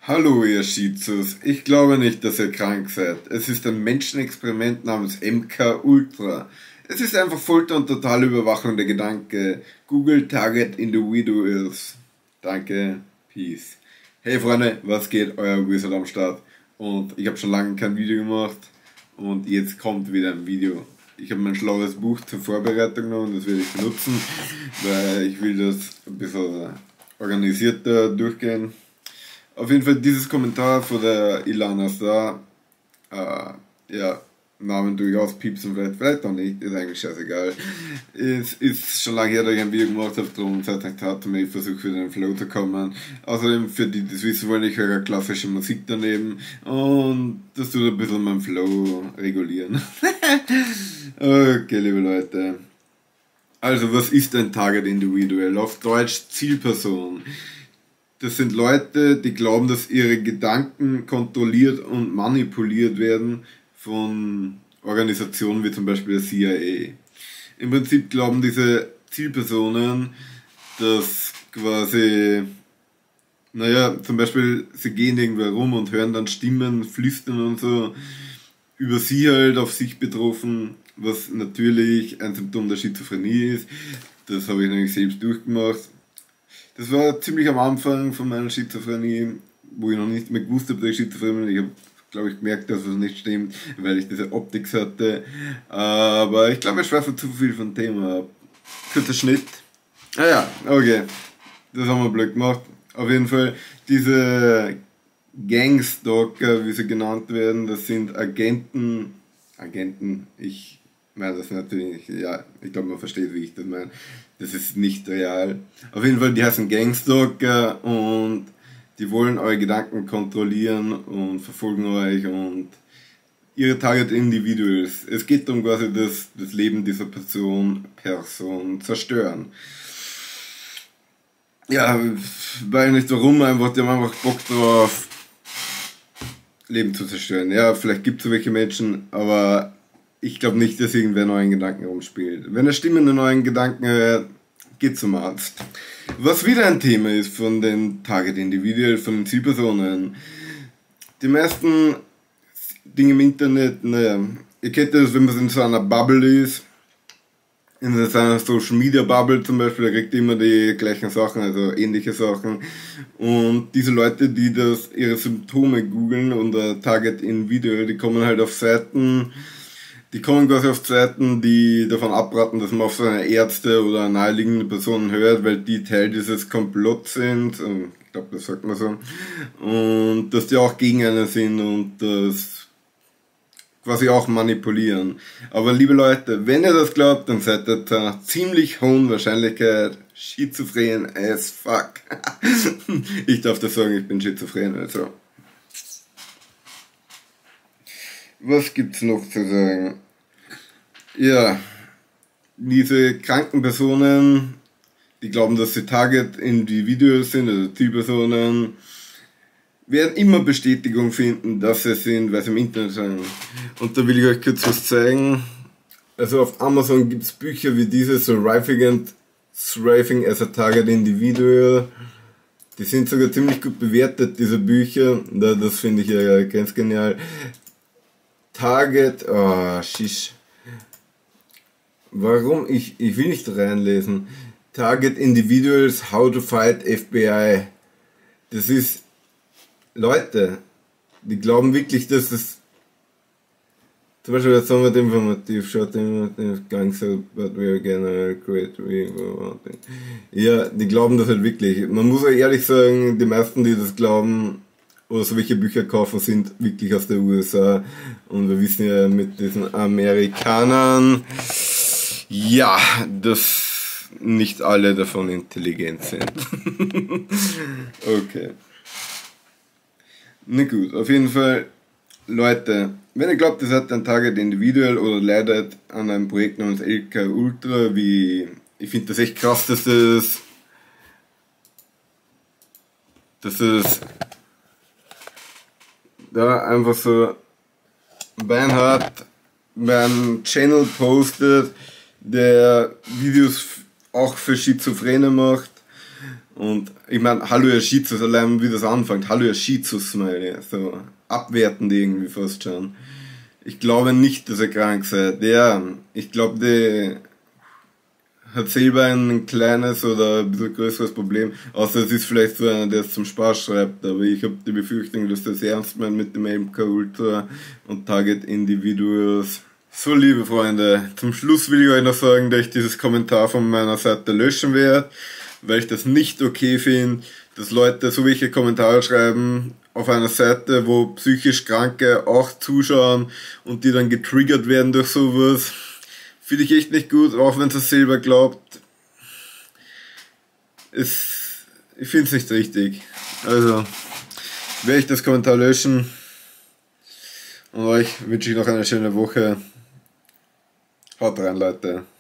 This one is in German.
Hallo ihr Schizos, ich glaube nicht, dass ihr krank seid. Es ist ein Menschenexperiment namens MK Ultra. Es ist einfach Folter und totale Überwachung der Gedanke. Google Target Individuals. Danke, Peace. Hey Freunde, was geht? Euer Wizard am Start. Und ich habe schon lange kein Video gemacht und jetzt kommt wieder ein Video. Ich habe mein schlaues Buch zur Vorbereitung noch und das werde ich benutzen, weil ich will das ein bisschen organisierter durchgehen. Auf jeden Fall dieses Kommentar von der Ilana Star, ja, Namen durchaus piepsen, vielleicht auch nicht, ist eigentlich scheißegal. Es ist schon lange her, dass ich ein Video gemacht habe, darum seid euch hart, ich versuche wieder in den Flow zu kommen. Außerdem, für die, die das wissen wollen, ich höre klassische Musik daneben und das tut ein bisschen meinen Flow regulieren. Okay, liebe Leute. Also, was ist ein Target Individual? Auf Deutsch Zielperson. Das sind Leute, die glauben, dass ihre Gedanken kontrolliert und manipuliert werden von Organisationen wie zum Beispiel der CIA. Im Prinzip glauben diese Zielpersonen, dass quasi, naja, zum Beispiel sie gehen irgendwo rum und hören dann Stimmen, flüstern und so, über sie halt auf sich betroffen, was natürlich ein Symptom der Schizophrenie ist. Das habe ich nämlich selbst durchgemacht. Das war ziemlich am Anfang von meiner Schizophrenie, wo ich noch nicht mehr gewusst habe, dass ich schizophren bin. Ich habe, glaube ich, gemerkt, dass es nicht stimmt, weil ich diese Optik hatte. Aber ich glaube, ich schweife zu viel vom Thema ab. Kurzer Schnitt. Ah ja, okay. Das haben wir blöd gemacht. Auf jeden Fall, diese Gangstalker, wie sie genannt werden, das sind Agenten, ich meine das natürlich, ja, ich glaube man versteht, wie ich das meine. Das ist nicht real. Auf jeden Fall, die heißen Gangstalker und die wollen eure Gedanken kontrollieren und verfolgen euch und ihre Target Individuals. Es geht darum quasi das Leben dieser Person zerstören. Ja, weiß nicht warum, einfach, die haben einfach Bock drauf, Leben zu zerstören. Ja, vielleicht gibt es welche Menschen, aber ich glaube nicht, dass irgendwer neuen Gedanken rumspielt. Wenn er Stimmen in neuen Gedanken hört, geht zum Arzt. Was wieder ein Thema ist von den Target Individual, von den Zielpersonen. Die meisten Dinge im Internet, naja, ihr kennt das, wenn man in so einer Bubble ist, in so einer Social Media Bubble zum Beispiel, da kriegt ihr immer die gleichen Sachen, also ähnliche Sachen. Und diese Leute, die ihre Symptome googeln und Target Individual, die kommen halt auf Seiten, die davon abraten, dass man auf so eine Ärzte oder naheliegende Personen hört, weil die Teil dieses Komplotts sind. Ich glaube, das sagt man so. Und dass die auch gegen einen sind und das quasi auch manipulieren. Aber liebe Leute, wenn ihr das glaubt, dann seid ihr zu einer ziemlich hohen Wahrscheinlichkeit schizophren as fuck. Ich darf das sagen, ich bin schizophren, also. Was gibt's noch zu sagen? Ja, diese kranken Personen, die glauben, dass sie Target Individuals sind, also Zielpersonen, werden immer Bestätigung finden, dass sie sind, weil sie im Internet sind. Und da will ich euch kurz was zeigen. Also auf Amazon gibt es Bücher wie dieses, Thriving as a Target Individual. Die sind sogar ziemlich gut bewertet, diese Bücher. Das finde ich ja ganz genial. Target, shish. Warum? Ich will nicht reinlesen. Target Individuals, How to Fight FBI. Das ist, Leute, die glauben wirklich, dass es, zum Beispiel jetzt haben wir den informativ, schaut den Gangster, but we are general great. Ja, die glauben das halt wirklich. Man muss auch ehrlich sagen, die meisten, die das glauben, oder solche Bücher kaufen, sind wirklich aus der USA. Und wir wissen ja mit diesen Amerikanern, ja, dass nicht alle davon intelligent sind. Okay. Na gut, auf jeden Fall, Leute, wenn ihr glaubt, ihr seid ein Target Individual oder leidet an einem Projekt namens MK Ultra, ich finde das echt krass, dass das da einfach so Beinhardt meinen Channel postet, der Videos auch für Schizophrene macht Und ich meine, hallo ihr Schizus, allein wie das anfängt, hallo ihr Schizus-Smiley, so abwertend irgendwie fast schon. Ich glaube nicht, dass ihr krank seid. Ja, ich glaube, die hat selber ein kleines oder ein bisschen größeres Problem, außer es ist vielleicht so einer, der es zum Spaß schreibt, aber ich habe die Befürchtung, dass das ernst meint mit dem MK Ultra und Target Individuals. So, liebe Freunde, zum Schluss will ich euch noch sagen, dass ich dieses Kommentar von meiner Seite löschen werde, weil ich das nicht okay finde, dass Leute so welche Kommentare schreiben auf einer Seite, wo psychisch Kranke auch zuschauen und die dann getriggert werden durch sowas. Finde ich echt nicht gut, auch wenn es selber glaubt. Ich finde es nicht richtig. Also werde ich das Kommentar löschen. Und euch wünsche ich noch eine schöne Woche. Haut rein, Leute.